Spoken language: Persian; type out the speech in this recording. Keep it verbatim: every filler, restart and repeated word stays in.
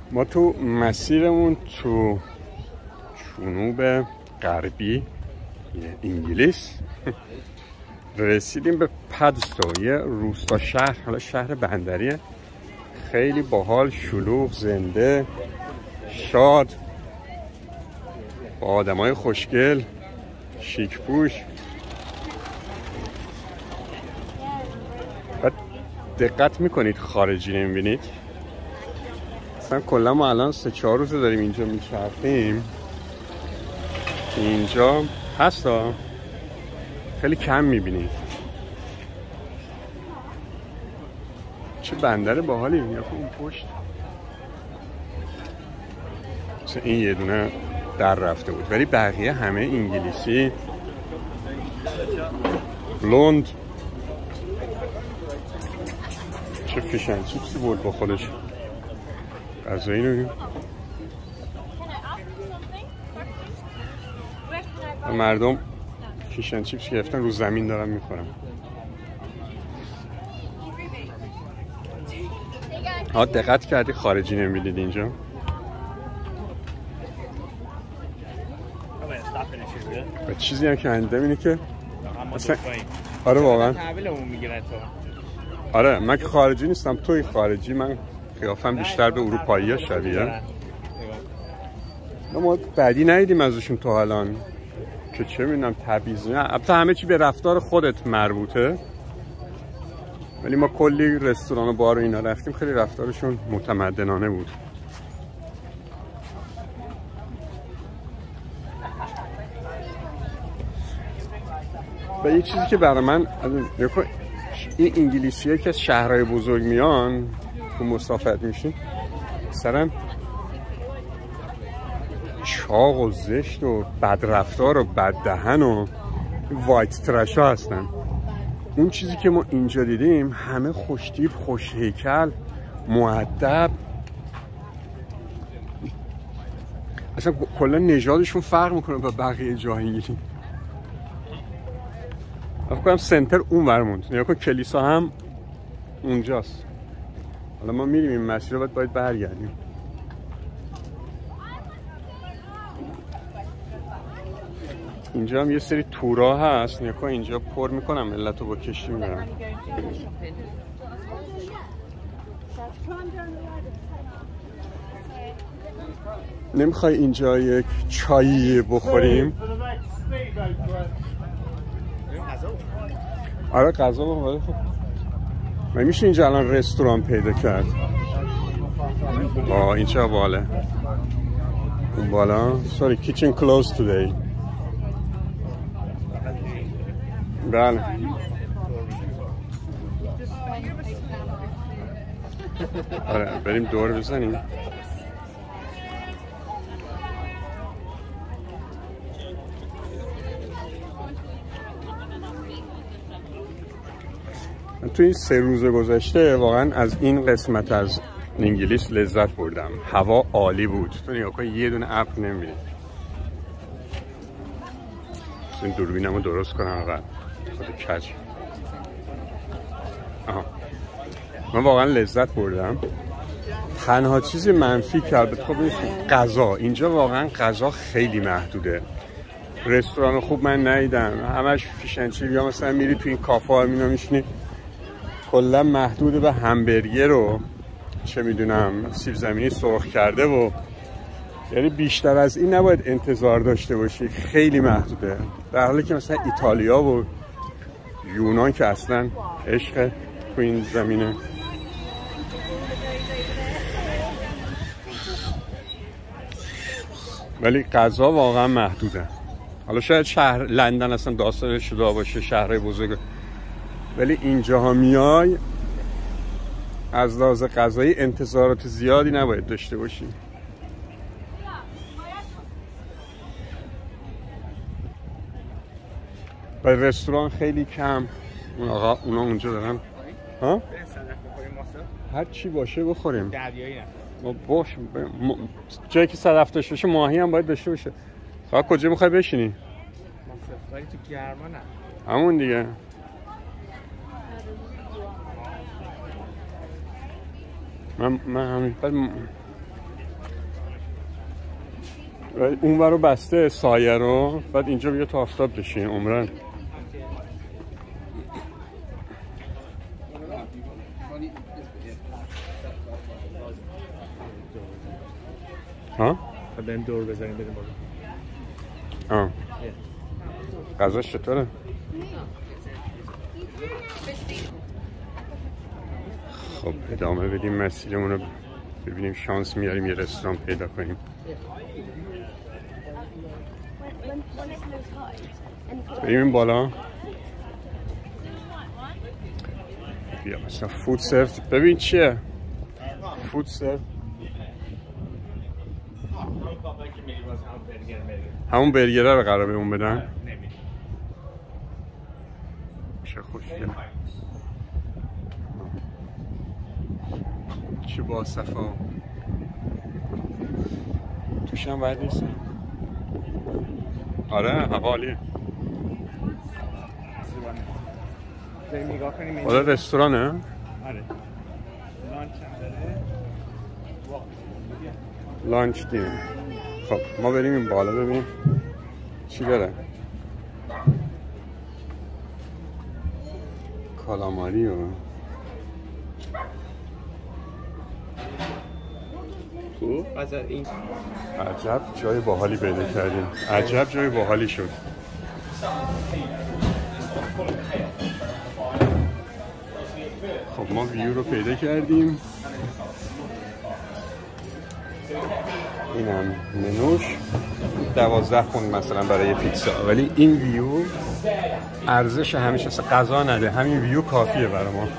ما تو مسیرمون تو جنوب غربی انگلیس رسیدیم به پدستو، یه روستا شهر، حالا شهر بندریه، خیلی باحال، شلوغ، زنده، شاد، با آدمای خوشگل، شیک پوش. بعد دقت میکنید خارجی نمیبینید؟ مثلا کلا ما الان سه چهار روز داریم اینجا میچرخیم، اینجا هستا خیلی کم میبینید. چه بندر باحالی. یا اون پشت مثلا این یه دونه در رفته بود، ولی بقیه همه انگلیسی، بلوند. چه فیشن چیپسی بود با خودش. غذایی رو مردم فیشن چیپس گرفتن رو زمین دارن میخورن. ها دقت کردی خارجی نمیدید اینجا؟ و چیزی هم که اندم اینه که اصلا آره واقعا آره من که خارجی نیستم، توی خارجی، من قیافم بیشتر به اروپایی ها شبیه. ما بعدی ندیدیم ازشون تا الان که چه میدونم تبعیض، نه البته همه چی به رفتار خودت مربوطه، ولی ما کلی رستوران و بار و اینا رفتیم، خیلی رفتارشون متمدنانه بود. و یه چیزی که برای من این انگلیسیه که از شهرهای بزرگ میان تو مسافرت میشین سرم چاق و زشت و بدرفتار و بددهن و وایت ترش ها هستن. اون چیزی که ما اینجا دیدیم همه خوشتیپ، خوش هیکل، مؤدب، اصلا کلا نژادشون فرق میکنه با بقیه جاهای انگلیس. فکر کنم سنتر اون ور موند، نگاه کن کلیسا هم اونجاست. حالا ما میریم این مسیر رو، باید باید برگردیم. اینجا هم یه سری تورا هست، نگاه کن اینجا پر میکنم ملت رو با کشتی میبرن. نمیخوای اینجا یک چایی بخوریم؟ آره غذا بخوریم. خب من میشه اینجا الان رستوران پیدا کرد؟ آه این چه باله اون بالا. sorry kitchen closed today. بله آره بریم دور بزنیم. من تو این سه روز گذشته واقعا از این قسمت از انگلیس لذت بردم. هوا عالی بود. تو نگاه کن یه دونه ابر نمیبینی. این دوربینمو درست کنم اول خود کج. آها من واقعا لذت بردم. تنها چیزی منفی که البته خب غذا، اینجا واقعا غذا خیلی محدوده. رستوران خوب من ندیدم، همش فیش اند چیپ، یا مثلا میری تو این کافه ها مینا میشینی کلا محدود به همبرگر و چه میدونم سیب زمینی سرخ کرده و یعنی بیشتر از این نباید انتظار داشته باشی، خیلی محدوده. در حالی که مثلا ایتالیا و یونان که اصلا عشق تو این زمینه. ولی غذا واقعا محدوده. حالا شاید شهر لندن اصلا داستان شده باشه، شهرهای بزرگ، ولی اینجاها میای از لحاظ غذایی انتظارات زیادی نباید داشته باشی. و رستوران خیلی کم. اون آقا اونا اونجا دارن ها هر چی باشه بخوریم. دریایی نه ما باش م... جایی که صدف داشته باشه ماهی هم باید داشته باشه. فقط کجا میخوای بشینی؟ ولی تو گرما نه. همون دیگه. من من همین بعد اون ور رو بسته سایه رو، بعد اینجا بیا تو آفتاب بشین عمرن. ها؟ بریم دور بزنیم بریم بالا. آه غذاش چطوره؟ خب ادامه بدیم مسیرمون رو، ببینیم شانس میاریم یه رستوران پیدا کنیم. بریم این بالا. بیا مثلا فود سرف، ببین چیه؟ فود سرف همون برگره رو قراره بهمون بدن. چه خوشگله، چه باصفا. توش هم باید نیست. آره هوا عالیه. بریم نگاه کنیم. بالا رستورانه؟ آره لانچ هم داره. لانچ دیم. خب ما بریم این بالا ببینیم چی داره. کالاماری و خوب از این عجب جای باحالی پیدا کردیم. عجب جای باحالی شد. خب ما ویو رو پیدا کردیم. اینم منوش دوازده پوند مثلا برای پیتزا، ولی این ویو ارزش همیشه اصلا غذا نده، همین ویو کافیه برای ما.